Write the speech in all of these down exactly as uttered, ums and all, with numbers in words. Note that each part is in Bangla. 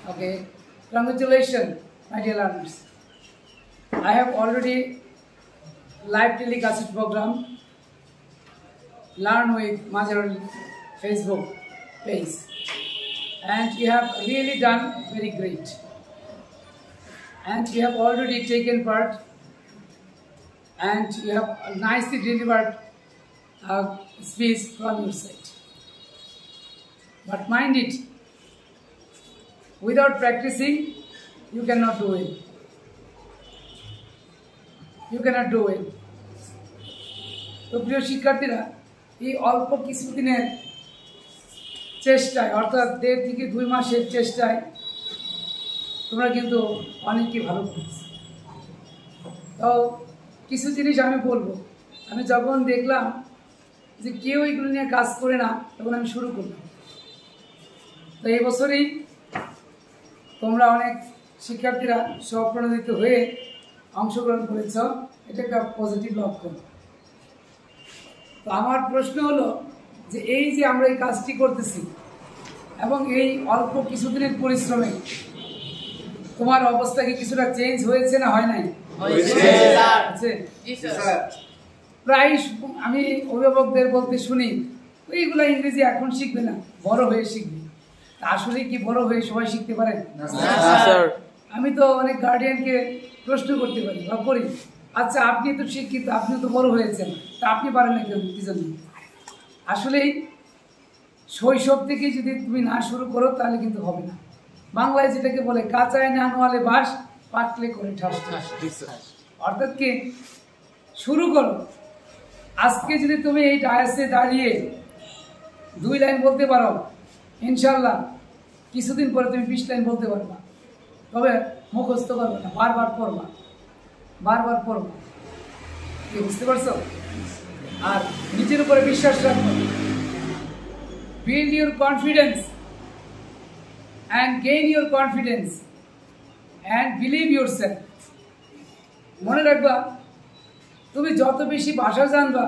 Okay, congratulations, my dear learners. I have already live telecast program Learn with Majority Facebook page, and you have really done very great. And you have already taken part, and you have nicely delivered a speech from your side. But mind it, without practicing, you cannot do it. You cannot do it. তো প্রিয় শিক্ষার্থীরা, এই অল্প কিছুদিনের চেষ্টায় অর্থাৎ দেড় থেকে দুই মাসের চেষ্টায় তোমরা কিন্তু অনেকই ভালো করছো। তো কিছু জিনিস আমি বলবো, আমি যখন দেখলাম যে কেউ এগুলো নিয়ে কাজ করে না, তখন আমি শুরু করলাম। তো এই বছরই তোমরা অনেক শিক্ষার্থীরা স্বপ্রণোদিত হয়ে অংশগ্রহণ করেছ, এটা একটা পজিটিভ লক্ষণ। তো আমার প্রশ্ন হলো যে এই যে আমরা এই কাজটি করতেছি এবং এই অল্প কিছুদিনের পরিশ্রমে তোমার অবস্থা কি কিছুটা চেঞ্জ হয়েছে না হয় নাই? প্রায় আমি অভিভাবকদের বলতে শুনি এইগুলা ইংরেজি এখন শিখবে না, বড় হয়ে শিখবে। আসলে কি বড় হয়ে সবাই শিখতে পারে? আমি তো অনেক গার্ডিয়ানকে প্রশ্ন করতে পারি বা করি, আচ্ছা আপনি তো শিক্ষিত, আপনি তো বড় হয়েছেন, তা আপনি পারেন না কেন? কি জন্য? আসলেই শৈশব থেকে যদি তুমি না শুরু করো তাহলে কিন্তু হবে না। বাংলায় যেটাকে বলে কাঁচায় না নোয়ালে বাস, পাকলে করে ঠাস ঠাস। অর্থাৎ কি, শুরু করো। আজকে যদি তুমি এই ডায়াসে দাঁড়িয়ে দুই লাইন বলতে পারো, ইনশাল্লাহ কিছুদিন পরে তুমি বিশ লাইন বলতে পারবা। তবে মুখস্থ করবে না, বারবার পড়বা, বারবার পড়বা। কি বুঝতে পারছো? আর নিজের উপরে বিশ্বাস রাখো। Build your confidence and gain your confidence and believe yourself. মনে রাখবা, তুমি যত বেশি ভাষা জানবা,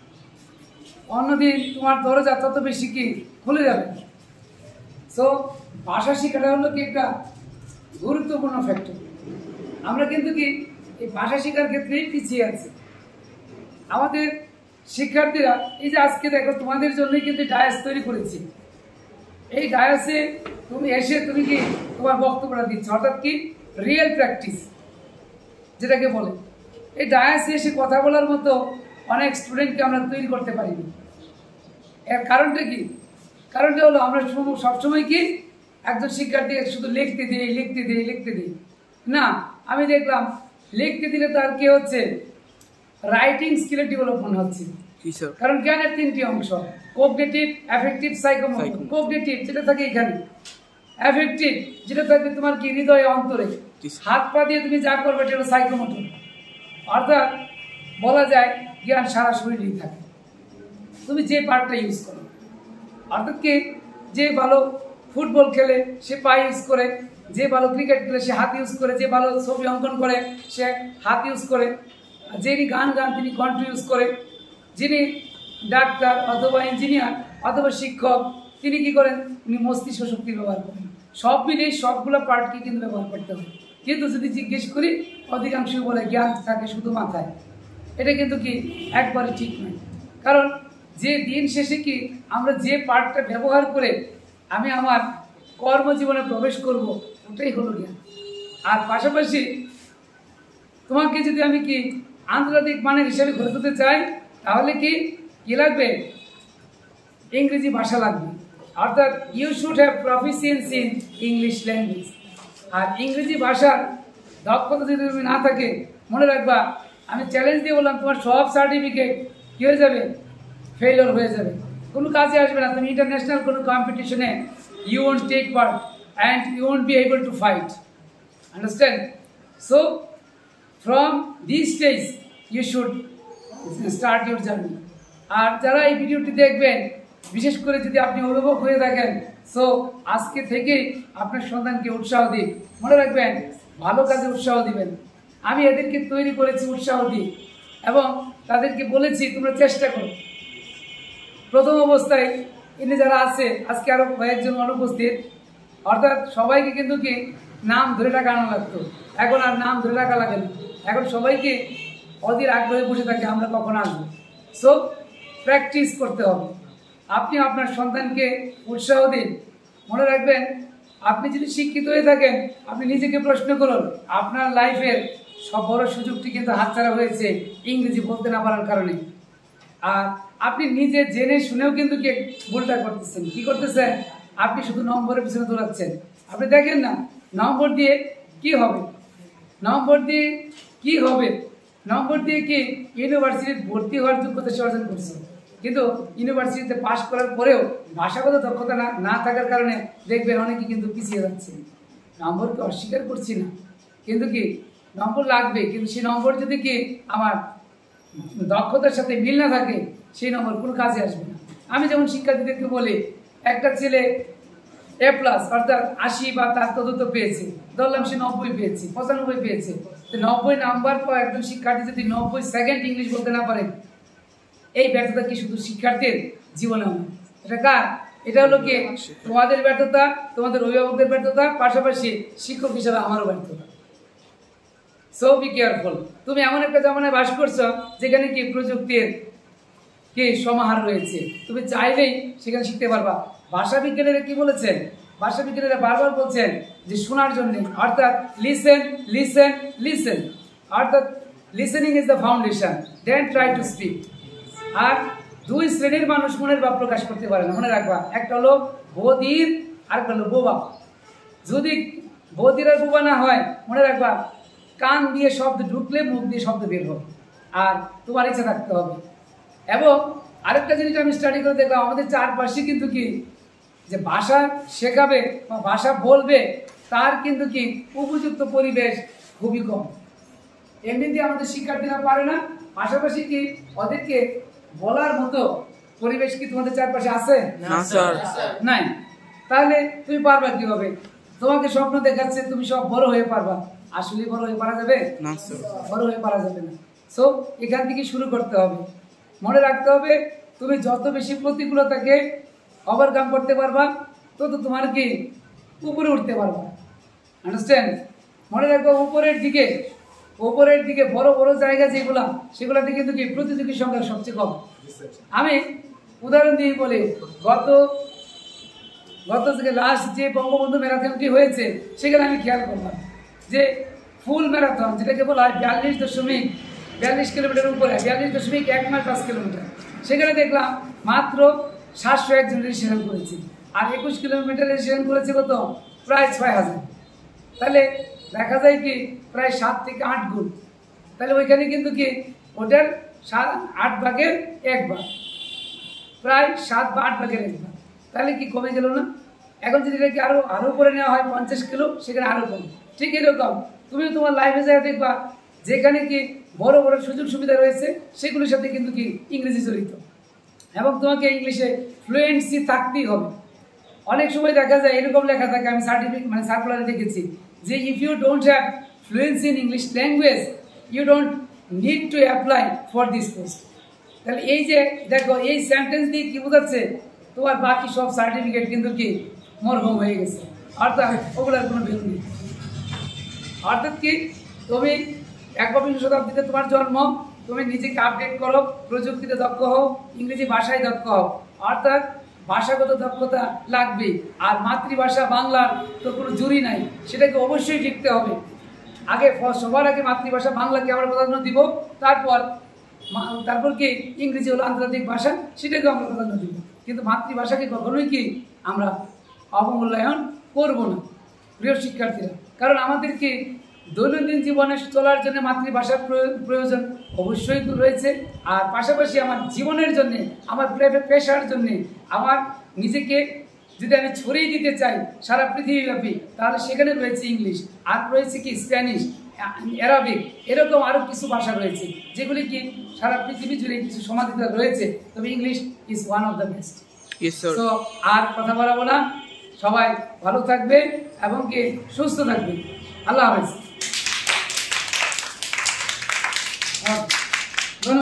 অন্যদিন তোমার দরজা তত বেশি কি খুলে যাবে। সো ভাষা শেখাটা হলো কি একটা গুরুত্বপূর্ণ ফ্যাক্টর। আমরা কিন্তু কি এই ভাষা শেখার ক্ষেত্রে পিছিয়ে আছি। আমাদের শিক্ষার্থীরা এই যে আজকে দেখো তোমাদের জন্যই কিন্তু ডায়াস তৈরি করেছি। এই ডায়াসে তুমি এসে তুমি কি তোমার বক্তব্যটা দিচ্ছ, অর্থাৎ কি রিয়েল প্র্যাকটিস যেটাকে বলে। এই ডায়াসে এসে কথা বলার মতো অনেক স্টুডেন্টকে আমরা তৈরি করতে পারিনি। এর কারণটা কি? কারণটা হলো আমরা সবসময় কি একজন শিক্ষার্থীকে শুধু লিখতে দিই লিখতে দিই লিখতে দিই না। আমি দেখলাম লিখতে দিলে তার কি হচ্ছে, রাইটিং স্কিলের ডেভেলপমেন্ট হচ্ছে। কারণ জ্ঞানের তিনটি অংশ, কোগনিটিভ, অ্যাফেক্টিভ, সাইকোমোটর। কোগনিটিভ যেটা থাকে এখানে, অ্যাফেক্টিভ যেটা থাকে তোমার কি হৃদয়ে অন্তরে, হাত পা দিয়ে তুমি যা করবে এটা হলো সাইকোমোটর। অর্থাৎ বলা যায় জ্ঞান সারা শরীরেই থাকে, তুমি যে পার্টটা ইউজ করো। অর্থাৎ কি, যে ভালো ফুটবল খেলে সে পা ইউজ করে, যে ভালো ক্রিকেট খেলে সে হাত ইউজ করে, যে ভালো ছবি অঙ্কন করে সে হাত ইউজ করে, যিনি গান গান তিনি কণ্ঠ ইউজ করে, যিনি ডাক্তার অথবা ইঞ্জিনিয়ার অথবা শিক্ষক তিনি কি করেন, তিনি মস্তিষ্ক শক্তি ব্যবহার করেন। সব মিলিয়ে সবগুলো পার্টকে কিন্তু ব্যবহার করতে হবে। কিন্তু যদি জিজ্ঞেস করি, অধিকাংশ বলে জ্ঞান থাকে শুধু মাথায়। এটা কিন্তু কি একবারে ঠিক নয়। কারণ যে দিন শেষে কি আমরা যে পার্টটা ব্যবহার করে আমি আমার কর্মজীবনে প্রবেশ করব, ওটাই হলো জ্ঞান। আর পাশাপাশি তোমাকে যদি আমি কি আন্তর্জাতিক মানের হিসাবে গড়ে তুলতে চাই, তাহলে কি কি লাগবে? ইংরেজি ভাষা লাগবে। অর্থাৎ you should have proficiency in English language. আর ইংরেজি ভাষার দক্ষতা যদি তুমি না থাকে, মনে রাখবা, আমি চ্যালেঞ্জ দিয়ে বললাম তোমার সব সার্টিফিকেট কী হয়ে যাবে, ফেইলিওর হয়ে যাবে, কোনো কাজে আসবে না। তুমি ইন্টারন্যাশনাল কোনো কম্পিটিশনে you won't take part and you won't be able to fight. Understand? So from this stage you should start your journey. আর যারা এই ভিডিওটি দেখবেন, বিশেষ করে যদি আপনি অভিভাবক হয়ে থাকেন, সো আজকে থেকেই আপনার সন্তানকে উৎসাহ দিন। মনে রাখবেন, ভালো কাজে উৎসাহ দিবেন। আমি এদেরকে তৈরি করেছি উৎসাহ দিই এবং তাদেরকে বলেছি তোমরা চেষ্টা করো। প্রথম অবস্থায় এনে যারা আছে, আজকে আরও কয়েকজন অনুপস্থিত, অর্থাৎ সবাইকে কিন্তু কি নাম ধরে রাখা আনা লাগতো, এখন আর নাম ধরে রাখা লাগে না, এখন সবাইকে অধীর আগ্রহে বসে থাকে আমরা কখন আসবো। সো প্র্যাকটিস করতে হবে। আপনি আপনার সন্তানকে উৎসাহ দিন। মনে রাখবেন, আপনি যদি শিক্ষিত হয়ে থাকেন, আপনি নিজেকে প্রশ্ন করুন, আপনার লাইফের সব বড় সুযোগটি কিন্তু হাতছাড়া হয়েছে ইংরেজি বলতে না পারার কারণে। আর আপনি নিজে জেনে শুনেও কিন্তু কে ভুলটা করতেছেন। কি করতেছেন? আপনি শুধু নম্বরের পিছনে দৌড়াচ্ছেন। আপনি দেখেন না নম্বর দিয়ে কি হবে, নম্বর দিয়ে কি হবে, নম্বর দিয়ে কি ইউনিভার্সিটির ভর্তি হওয়ার যোগ্যতা সে অর্জন করছে, কিন্তু ইউনিভার্সিটিতে পাশ করার পরেও ভাষাগত দক্ষতা না না থাকার কারণে দেখবেন অনেকে কিন্তু পিছিয়ে যাচ্ছে। নম্বরকে অস্বীকার করছি না, কিন্তু কি নম্বর লাগবে, কিন্তু সেই নম্বর যদি কি আমার দক্ষতার সাথে মিল না থাকে, সেই নম্বর কোনো কাজে আসবে না। আমি যেমন শিক্ষার্থীদেরকে বলি, একটা ছেলে এ প্লাস অর্থাৎ আশি বা তার তদন্ত পেয়েছে, ধরলাম সে নব্বই পেয়েছে, পঁচানব্বই পেয়েছে, তো নব্বই নাম্বার পর একজন শিক্ষার্থী যদি নব্বই সেকেন্ড ইংলিশ বলতে না পারে, এই ব্যর্থতা কি শুধু শিক্ষার্থীর জীবনে নয়, এটা কার? এটা হলো কি তোমাদের ব্যর্থতা, তোমাদের অভিভাবকদের ব্যর্থতা, পাশাপাশি শিক্ষক হিসাবে আমারও ব্যর্থতা। So be careful. তুমি এমন একটা জামানায় বাস করছো যেখানে কি প্রযুক্তির কি সমাহার রয়েছে, তুমি চাইলেই সেখানে শিখতে পারবা। ভাষা বিজ্ঞানীরা কি বলেছেন? ভাষা বিজ্ঞানীরা বারবার বলছেন যে শোনার জন্য, অর্থাৎ লিসেন লিসেন লিসেন, অর্থাৎ listening is the foundation, then try to speak. আর দুই শ্রেণীর মানুষ মনের ভাব প্রকাশ করতে পারে না, মনে রাখবা। একটা হলো বধির, আর একটা হলো বোবা। যদি বধির আর বোবা না হয়, মনে রাখবা কান দিয়ে শব্দ ঢুকলে মুখ দিয়ে শব্দ বের হবে, আর তোমার ইচ্ছা থাকতে হবে। এবং আরেকটা জিনিস আমি স্টাডি করে দেখলাম, আমাদের চারপাশে কিন্তু কি যে ভাষা শেখাবে বা ভাষা বলবে তার কিন্তু কি উপযুক্ত পরিবেশ খুবই কম। এমনিতে আমাদের শিক্ষার্থীরা পারে না, পাশাপাশি কি ওদেরকে বলার মতো পরিবেশ কি তোমাদের চারপাশে আছে? নাই। তাহলে তুমি পারবা কিভাবে? তোমাকে স্বপ্ন দেখাচ্ছে তুমি সব বড় হয়ে পারবা, আসলে বড় হয়ে পারা যাবে? বড় হয়ে পারা যাবে না। সো এখান থেকে শুরু করতে হবে। মনে রাখতে হবে, তুমি যত বেশি প্রতিকূলতাকে ওভারকাম করতে পারবা, তত তোমার কি উপরে উঠতে পারবা। আন্ডারস্ট্যান্ড? মনে রাখবো, উপরের দিকে উপরের দিকে বড় বড় জায়গা যেগুলা, সেগুলাতে কিন্তু কি প্রতিযোগীর সংখ্যা সবচেয়ে কম। আমি উদাহরণ দিয়ে বলি, গত গত থেকে লাস্ট যে বঙ্গবন্ধু ম্যারাথনটি হয়েছে, সেখানে আমি খেয়াল করলাম যে ফুল ম্যারাথন যেটাকে বলা হয় বিয়াল্লিশ দশমিক বিয়াল্লিশ কিলোমিটার উপরে, বিয়াল্লিশ দশমিক এক নয় পাঁচ কিলোমিটার, সেখানে দেখলাম মাত্র সাতশো একজন রেজিস্ট্রেশন করেছে, আর একুশ কিলোমিটার রেজিস্ট্রেশন করেছে কত? প্রায় ছয় হাজার। তাহলে দেখা যায় কি প্রায় সাত থেকে আট গুণ। তাহলে ওইখানে কিন্তু কি ওটার সাত আট ভাগের এক ভাগ, প্রায় সাত বা আট ভাগের এক ভাগ। তাহলে কি কমে গেল না? এখন যদি এটাকে আরো আরো করে নেওয়া হয় পঞ্চাশ কিলো, সেখানে আরো কম। ঠিক এরকম তুমি তোমার লাইফে যায় দেখবা, যেখানে কি বড় বড় সুযোগ সুবিধা রয়েছে, সেগুলোর সাথে কিন্তু কি ইংরেজি জড়িত, এবং তোমাকে ইংলিশে ফ্লুয়েন্সি থাকতেই হবে। অনেক সময় দেখা যায় এরকম লেখা থাকে, আমি সার্টিফিকেট মানে সার্কুলারে দেখেছি যে if you don't have fluency in English language, you don't need to apply for this post. তাহলে এই যে দেখো, এই সেন্টেন্স দিয়ে কি বোঝাচ্ছে? তোমার বাকি সব সার্টিফিকেট কিন্তু কি মরহুম হয়ে গেছে, অর্থাৎ ওগুলোর কোনো ভ্যালু নেই। অর্থাৎ কি তুমি একবিংশ শতাব্দীতে তোমার জন্ম, তুমি নিজেকে আপডেট করো, প্রযুক্তিতে দক্ষ হও, ইংরেজি ভাষায় দক্ষ হও, অর্থাৎ ভাষাগত দক্ষতা লাগবে। আর মাতৃভাষা বাংলার তো কোনো জুরি নাই, সেটাকে অবশ্যই শিখতে হবে। আগে সবার আগে মাতৃভাষা বাংলাকে আমরা প্রাধান্য দিব, তারপর তারপর কি ইংরেজি হলো আন্তর্জাতিক ভাষা, সেটাকে আমরা প্রাধান্য দিব। কিন্তু মাতৃভাষাকে কখনোই কি আমরা অবমূল্যায়ন করব না, প্রিয় শিক্ষার্থীরা। কারণ আমাদেরকে দৈনন্দিন জীবনে চলার জন্য মাতৃভাষার প্রয়োজন অবশ্যই রয়েছে, আর পাশাপাশি আমার জীবনের জন্য, আমার পেশার জন্য, আমার নিজেকে যদি আমি ছড়িয়ে দিতে চাই সারা পৃথিবীব্যাপী, তাহলে সেখানে রয়েছে ইংলিশ, আর রয়েছে কি স্প্যানিশ, অ্যারাবিক, এরকম আরও কিছু ভাষা রয়েছে যেগুলি কি সারা পৃথিবী জুড়ে কিছু সমাধিত রয়েছে। তবে English is one of the best. তো আর কথা বলাবো না, সবাই ভালো থাকবে এবং কি সুস্থ থাকবে। আল্লাহ হাফেজ।